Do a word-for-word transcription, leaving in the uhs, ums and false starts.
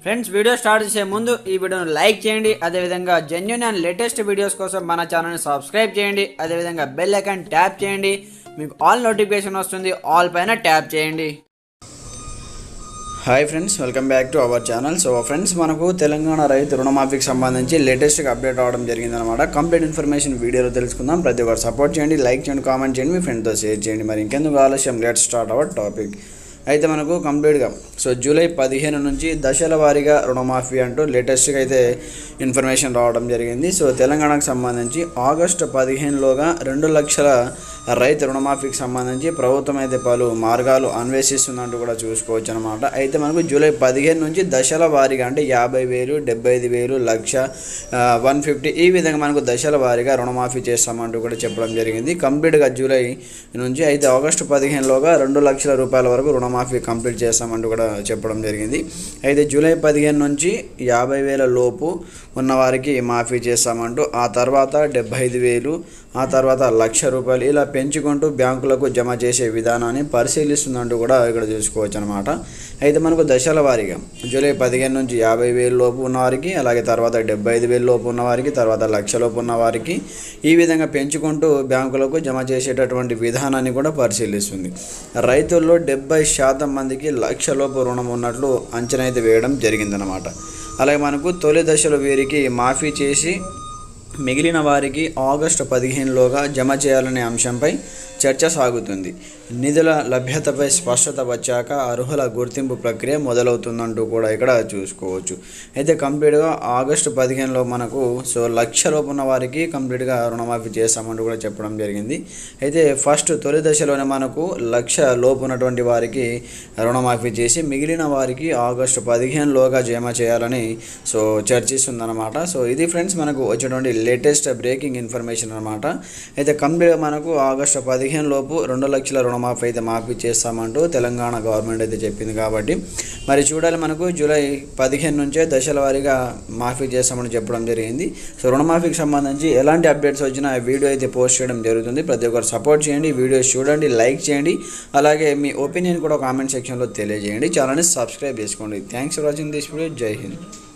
Friends video start చేసే ముందు ఈ వీడియోను లైక్ చేయండి. అదేవిధంగా జెన్యూన్ అండ్ లేటెస్ట్ వీడియోస్ కోసం మన ఛానల్ని సబ్స్క్రైబ్ చేయండి. అదేవిధంగా బెల్ ఐకాన్ ట్యాప్ చేయండి. మీకు ఆల్ నోటిఫికేషన్ వస్తుంది, ఆల్ పైన ట్యాప్ చేయండి. Hi friends, welcome back to our channel. So friends, మనకు తెలంగాణ రైతు రుణమాఫీకి సంబంధించి లేటెస్ట్గా అప్డేట్ అవడం జరిగిందనమాట. కంప్లీట్ ఇన్ఫర్మేషన్ వీడియోలో తెలుసుకుందాం. ప్రతి ఒక్కరు సపోర్ట్ చేయండి, లైక్ చేయండి, కామెంట్ చేయండి, మీ ఫ్రెండ్తో షేర్ చేయండి. మరి ఇంకెందుకు ఆలస్యం, లెట్స్ స్టార్ట్ అవర్ టాపిక్. అయితే మనకు కంప్లీట్గా సో జూలై పదిహేను నుంచి దశల వారీగా రుణమాఫీ అంటూ లేటెస్ట్గా అయితే ఇన్ఫర్మేషన్ రావడం జరిగింది. సో తెలంగాణకు సంబంధించి ఆగస్టు పదిహేనులోగా రెండు లక్షల రైతు రుణమాఫీకి సంబంధించి ప్రభుత్వం అయితే పలు మార్గాలు అన్వేషిస్తుందంటూ కూడా చూసుకోవచ్చు అనమాట. అయితే మనకు జూలై పదిహేను నుంచి దశల వారీగా అంటే యాభై వేలు డెబ్బై ఐదు వేలు లక్ష వన్ ఫిఫ్టీ ఈ విధంగా మనకు దశల వారీగా రుణమాఫీ చేస్తామంటూ కూడా చెప్పడం జరిగింది. కంప్లీట్గా జూలై నుంచి అయితే ఆగస్టు పదిహేనులోగా రెండు లక్షల రూపాయల వరకు రుణమాఫీ కంప్లీట్ చేస్తామంటూ కూడా చెప్పడం జరిగింది. అయితే జూలై పదిహేను నుంచి యాభై వేల లోపు ఉన్నవారికి మాఫీ చేస్తామంటూ, ఆ తర్వాత డెబ్బై ఐదు వేలు ఆ తర్వాత లక్ష రూపాయలు ఇలా పెంచుకుంటూ బ్యాంకులకు జమ చేసే విధానాన్ని పరిశీలిస్తుందంటూ కూడా ఇక్కడ చూసుకోవచ్చు అనమాట. అయితే మనకు దశల వారీగా జూలై పదిహేను నుంచి యాభై వేల లోపు ఉన్నవారికి, అలాగే తర్వాత డెబ్బై ఐదు వేల లోపు ఉన్నవారికి, తర్వాత లక్ష లోపు ఉన్నవారికి ఈ విధంగా పెంచుకుంటూ బ్యాంకులకు జమ చేసేటటువంటి విధానాన్ని కూడా పరిశీలిస్తుంది. రైతుల్లో డెబ్బై శాతం మందికి లక్ష లోపు రుణం ఉన్నట్లు అంచనా అయితే వేయడం జరిగిందనమాట. అలాగే మనకు తొలి దశలో వీరికి మాఫీ చేసి మిగిలిన వారికి ఆగస్టు పదిహేనులోగా జమ చేయాలనే అంశంపై చర్చ సాగుతుంది. నిధుల లభ్యతపై స్పష్టత వచ్చాక అర్హుల గుర్తింపు ప్రక్రియ మొదలవుతుందంటూ కూడా ఇక్కడ చూసుకోవచ్చు. అయితే కంప్లీట్గా ఆగస్టు పదిహేనులో మనకు సో లక్ష లోపు ఉన్న వారికి కంప్లీట్గా రుణమాఫీ చేస్తామంటూ కూడా చెప్పడం జరిగింది. అయితే ఫస్ట్ తొలి దశలోనే మనకు లక్ష లోపు ఉన్నటువంటి వారికి రుణమాఫీ చేసి మిగిలిన వారికి ఆగస్టు పదిహేనులోగా జమ చేయాలని సో చర్చిస్తుందన్నమాట. సో ఇది ఫ్రెండ్స్ మనకు వచ్చేటువంటి లేటెస్ట్ బ్రేకింగ్ ఇన్ఫర్మేషన్ అనమాట. అయితే కంప్లీట్గా మనకు ఆగస్టు పదిహేను లోపు రెండు లక్షల రుణమాఫీ అయితే మాఫీ చేస్తామంటూ తెలంగాణ గవర్నమెంట్ అయితే చెప్పింది. కాబట్టి మరి చూడాలి, మనకు జూలై పదిహేను నుంచే దశల వారీగా మాఫీ చేస్తామని చెప్పడం జరిగింది. సో రుణమాఫీకి సంబంధించి ఎలాంటి అప్డేట్స్ వచ్చినా వీడియో అయితే పోస్ట్ చేయడం జరుగుతుంది. ప్రతి ఒక్కరు సపోర్ట్ చేయండి, వీడియోస్ చూడండి, లైక్ చేయండి, అలాగే మీ ఒపీనియన్ కూడా కామెంట్ సెక్షన్లో తెలియజేయండి. ఛానల్ని సబ్స్క్రైబ్ చేసుకోండి. Thanks for watching this video. Jai Hind.